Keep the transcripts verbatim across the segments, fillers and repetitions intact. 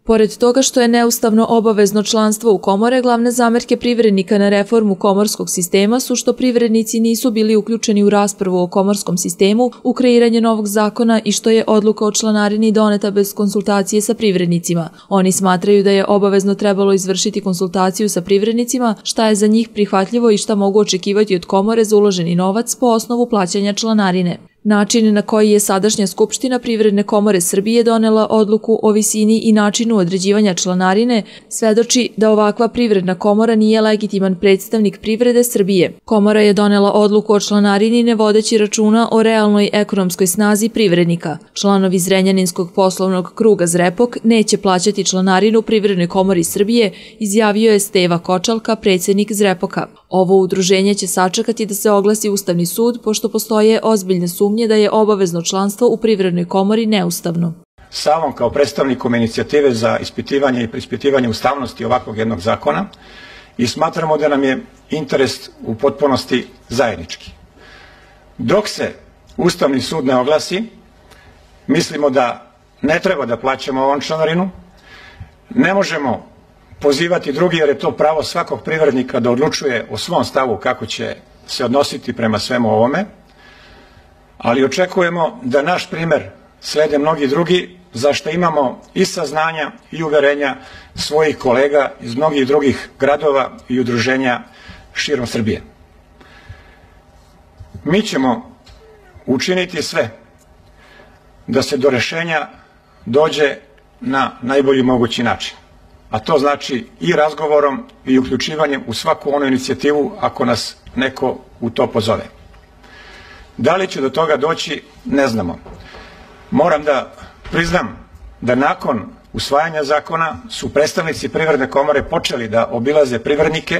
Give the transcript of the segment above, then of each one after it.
Pored toga što je neustavno obavezno članstvo u komore, glavne zamerke privrednika na reformu komorskog sistema su što privrednici nisu bili uključeni u raspravu o komorskom sistemu, u kreiranje novog zakona i što je odluka o članarini doneta bez konsultacije sa privrednicima. Oni smatraju da je obavezno trebalo izvršiti konsultaciju sa privrednicima, šta je za njih prihvatljivo i šta mogu očekivati od komore za uloženi novac po osnovu plaćanja članarine. Način na koji je sadašnja Skupština Privredne komore Srbije donela odluku o visini i načinu određivanja članarine svedoči da ovakva privredna komora nije legitiman predstavnik privrede Srbije. Komora je donela odluku o članarini ne vodeći računa o realnoj ekonomskoj snazi privrednika. Članovi Zrenjaninskog poslovnog kruga Zrepok neće plaćati članarinu Privrednoj komori Srbije, izjavio je Steva Kočalka, predsjednik Zrepoka. Ovo udruženje će sačekati da se oglasi Ustavni sud, pošto postoje ozbiljne sumnje da je obavezno članstvo u Privrednoj komori neustavno. Savom kao predstavnikom inicijative za ispitivanje i preispitivanje ustavnosti ovakvog jednog zakona i smatramo da nam je interes u potpunosti zajednički. Dok se Ustavni sud ne oglasi, mislimo da ne treba da plaćamo ovom članarinu, ne možemo pozivati drugi jer je to pravo svakog privrednika da odlučuje o svom stavu kako će se odnositi prema svemu ovome, ali očekujemo da naš primer slede mnogi drugi, za što imamo i saznanja i uverenja svojih kolega iz mnogih drugih gradova i udruženja širom Srbije. Mi ćemo učiniti sve da se do rešenja dođe na najbolji mogući način, a to znači i razgovorom i uključivanjem u svaku onu inicijativu ako nas neko u to pozove. Da li će do toga doći, ne znamo. Moram da priznam da nakon usvajanja zakona su predstavnici Privredne komore počeli da obilaze privrednike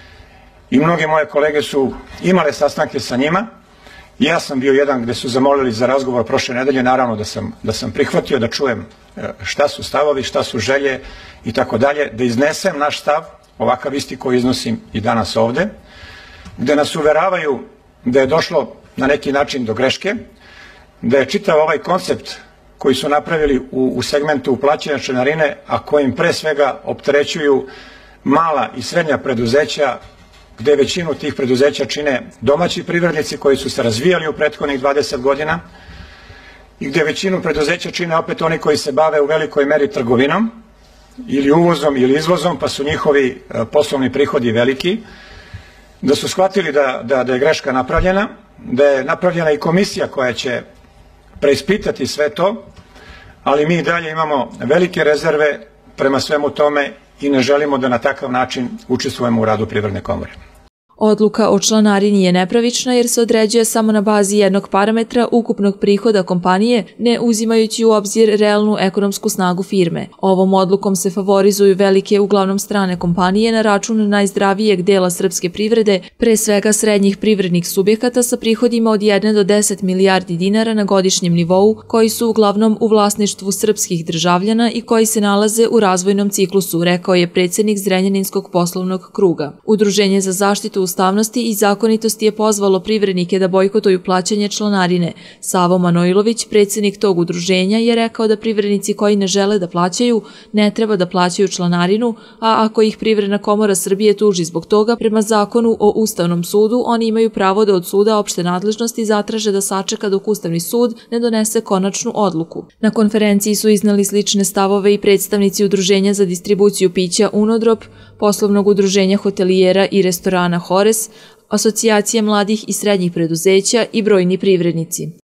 i mnoge moje kolege su imale sastanke sa njima. Ja sam bio jedan gde su zamolili za razgovor prošle nedelje, naravno da sam, da sam prihvatio da čujem šta su stavovi, šta su želje i tako dalje, da iznesem naš stav, ovakav isti koji iznosim i danas ovde, gde nas uveravaju da je došlo na neki način do greške, da je čitav ovaj koncept koji su napravili u, u segmentu plaćanja članarine, a kojim pre svega opterećuju mala i srednja preduzeća, gde većinu tih preduzeća čine domaći privrednici koji su se razvijali u prethodnih dvadeset godina i gde većinu preduzeća čine opet oni koji se bave u velikoj meri trgovinom ili uvozom ili izvozom, pa su njihovi poslovni prihodi veliki, da su shvatili da, da, da je greška napravljena, da je napravljena i komisija koja će preispitati sve to, ali mi i dalje imamo velike rezerve prema svemu tome i ne želimo da na takav način učestvujemo u radu Privredne komore. Odluka o članarini je nepravična jer se određuje samo na bazi jednog parametra ukupnog prihoda kompanije, ne uzimajući u obzir realnu ekonomsku snagu firme. Ovom odlukom se favorizuju velike, uglavnom strane kompanije na račun najzdravijeg dela srpske privrede, pre svega srednjih privrednih subjekata sa prihodima od jedne do deset milijardi dinara na godišnjem nivou, koji su uglavnom u vlasništvu srpskih državljana i koji se nalaze u razvojnom ciklusu, rekao je predsjednik Zrenjaninskog poslovnog kruga. Udruženje za zaštitu ustavnosti i zakonitosti je pozvalo privrednike da bojkotuju plaćanje članarine. Savo Manojlović, predsjednik tog udruženja, je rekao da privrednici koji ne žele da plaćaju ne treba da plaćaju članarinu, a ako ih Privredna komora Srbije tuži zbog toga, prema zakonu o Ustavnom sudu, oni imaju pravo da od suda opšte nadležnosti zatraže da sačeka dok Ustavni sud ne donese konačnu odluku. Na konferenciji su iznali slične stavove i predstavnici Udruženja za distribuciju pića Unodrop, poslovnog udruženja hotelijera i restorana Hores, Asocijacije mladih i srednjih preduzeća i brojni privrednici.